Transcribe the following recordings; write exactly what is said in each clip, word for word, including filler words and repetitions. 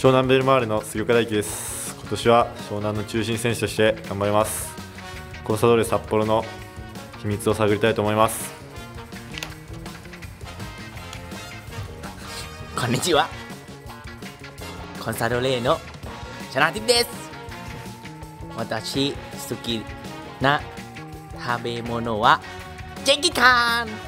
湘南ベルマーレの杉岡大輝です。今年は湘南の中心選手として頑張ります。コンサドーレ札幌の秘密を探りたいと思います。 こんにちは。コンサドーレのチャナティブです。私好きな食べ物はジェンギカン。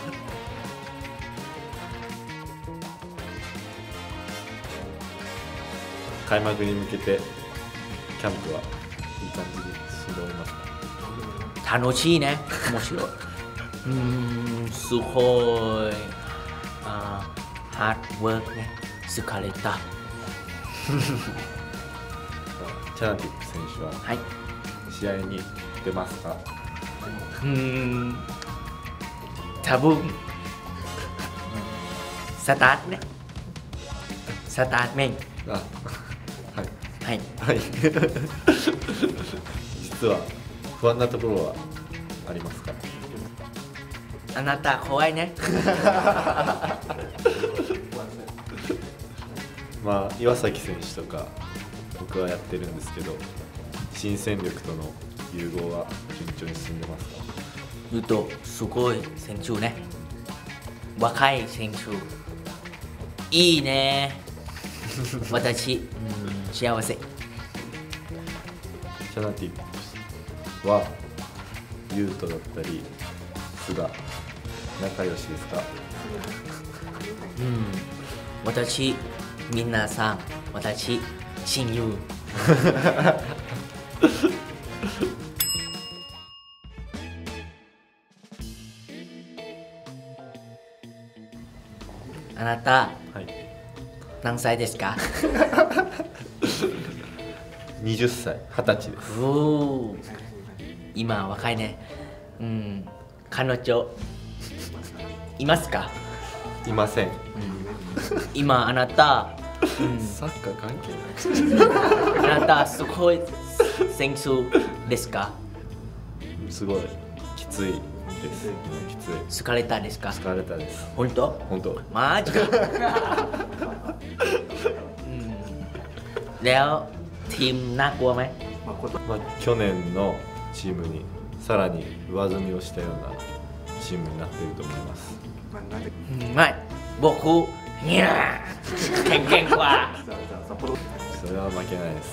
開幕に向けてキャンプはいい感じで進んでおりますか？ 楽しいね。面白い。うーん、すごい。あ、ハードワークね。疲れた。 チャナティップ選手ははい。 試合に出ますか？ うーん、多分スタートね。スタートメイン。 あ、はいはい。 はい。実は不安なところはありますか？ あなた怖いね。 まあ岩崎選手とか僕はやってるんですけど、新戦力との融合は順調に進んでますか？ 言うとすごい選手ね。若い選手いいね。私、うん、幸せ。 チャナティップはユウトだったり菅仲良しですか？ うん、私皆さん私親友。あなた、 はい、 何歳ですか？ はたち、はたちです。 おー、今若いね。うん、彼女いますか？ いません。 うん、今あなた、うん、 サッカー関係ない。 あなたすごい選手ですか？ すごいきついです。きつい。 疲れたですか？ 疲れたです。 本当？ 本当。 マジか。うん、แล้วทีมน่ากลัวไหม？ まあ去年のチームにさらに上積みをしたようなチームになっていると思います。 うん、ไม่僕にゃーแข็งกว่า。 それは負けないです。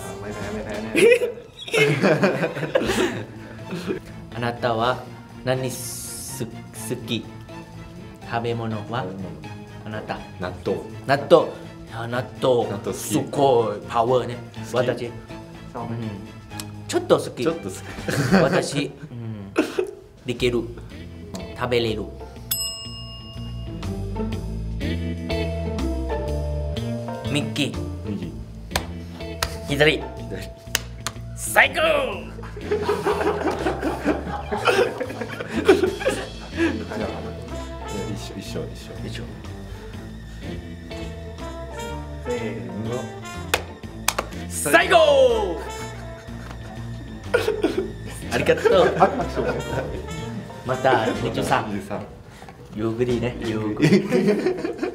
あなたは何す好き？食べ物は？あなた納豆。 納豆。あ、納豆。 納豆好き。 すごいパワーね。私、うん、ちょっと好き。 ちょっと好き。 私、うん、できる。食べれる。右、 右。 左。 左。 最高。 一緒一緒一緒一緒。 せーの。 最高。ありがとう。またにじゅうさん。ゆっくりね。ゆっくり。